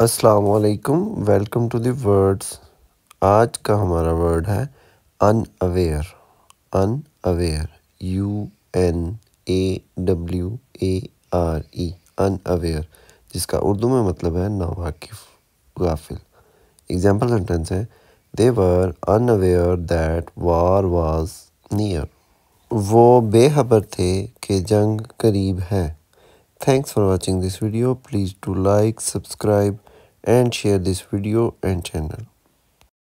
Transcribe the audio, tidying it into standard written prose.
अस्सलाम वालेकुम, welcome to the words. आज का हमारा वर्ड है अनअवेयर। अनअवेयर, UNAWARE, अनअवेयर, जिसका उर्दू में मतलब है नावाकिफ, गाफिल। एग्जाम्पल सेंटेंस है, they were unaware that war was near. वो बेखबर थे कि जंग करीब है। Thanks for watching this video. Please do like, subscribe and share this video and channel.